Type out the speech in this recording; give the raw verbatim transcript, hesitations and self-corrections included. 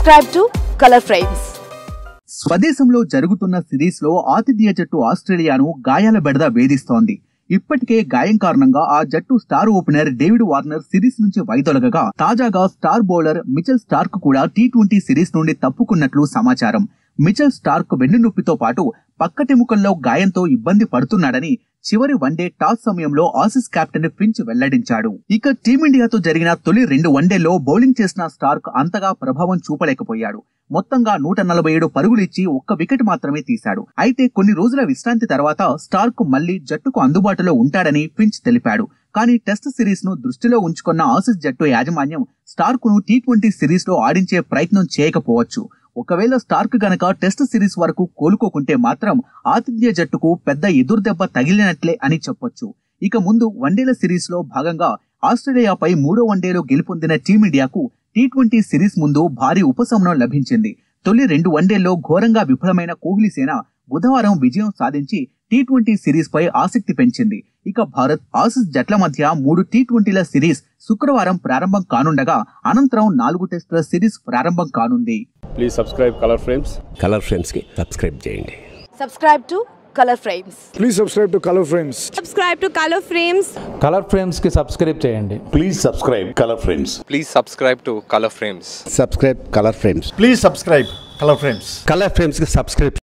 Subscribe to Color Frames. స్వదేశంలో జరుగుతున్న series లో ఆతిథ్య జట్టు ఆస్ట్రేలియాను గాయాల బెడద వేధిస్తోంది. ఇప్పటికే గాయం కారణంగా ఆ జట్టు star opener David Warner series నుంచి వైదొలగగా తాజాగా స్టార్ బౌలర్ మిచెల్ స్టార్క్ కూడా టీ ట్వంటీ సిరీస్ నుండి తప్పుకున్నట్లు సమాచారం. మిచెల్ స్టార్క్ వెన్నునొప్పితో పాటు పక్కటెముకల్లో గాయంతో ఇబ్బంది పడుతున్నాడని చివరి వన్డే టాస్ సమయంలో ఆసీస్ కెప్టెన్ ఫించ్ వెల్లడించాడు. ఇక టీమిండియాతో జరిగిన తొలి రెండు వన్డేల్లో బౌలింగ్ చేసిన స్టార్క్ అంతగా ప్రభావం చూపలేకపోయాడు. మొత్తంగా నూట నలభై ఏడు పరుగులిచ్చి ఒక్క వికెట్ మాత్రమే తీశాడు. అయితే కొన్ని రోజుల విశ్రాంతి తర్వాత స్టార్క్ మళ్లీ జట్టుకు అందుబాటులో ఉంటాడని ఫించ్ తెలిపాడు. కానీ టెస్ట్ సిరీస్ ను దృష్టిలో ఉంచుకున్న ఆసీస్ జట్టు యాజమాన్యం స్టార్క్ ను టీ ట్వంటీ సిరీస్ లో ఆడించే ప్రయత్నం చేయకపోవచ్చు. ఒకవేళ స్టార్క్ గనక టెస్ట్ సిరీస్ వరకు కోలుకోకుంటే మాత్రం ఆతిథ్య జట్టుకు పెద్ద ఎదురుదెబ్బ తగిలినట్లే అని చెప్పొచ్చు. ఇక ముందు వన్డేల సిరీస్ లో భాగంగా ఆస్ట్రేలియాపై మూడో వన్డేలో గెలుపొందిన టీమిండియాకు టీ ట్వంటీ సిరీస్ ముందు భారీ ఉపశమనం లభించింది. తొలి రెండు వన్డేల్లో ఘోరంగా విఫలమైన కోహ్లీ సేన బుధవారం విజయం సాధించి టీ ట్వంటీ సిరీస్ పై ఆసక్తి పెంచింది. ఇక భారత్ ఆసీస్ జట్ల మధ్య మూడు టీ ట్వంటీల సిరీస్ శుక్రవారం ప్రారంభం కానుండగా అనంతరం నాలుగు టెస్టుల సిరీస్ ప్రారంభం కానుంది. Please subscribe Color Frames. Color Frames కి సబ్స్క్రైబ్ చేయండి. Subscribe to Color Frames. Please subscribe to Color Frames. Subscribe to Color Frames. Color Frames కి సబ్స్క్రైబ్ చేయండి. Please subscribe Color Frames. Please subscribe to Color Frames. Subscribe Color Frames. Please subscribe Color Frames. Color Frames కి subscribe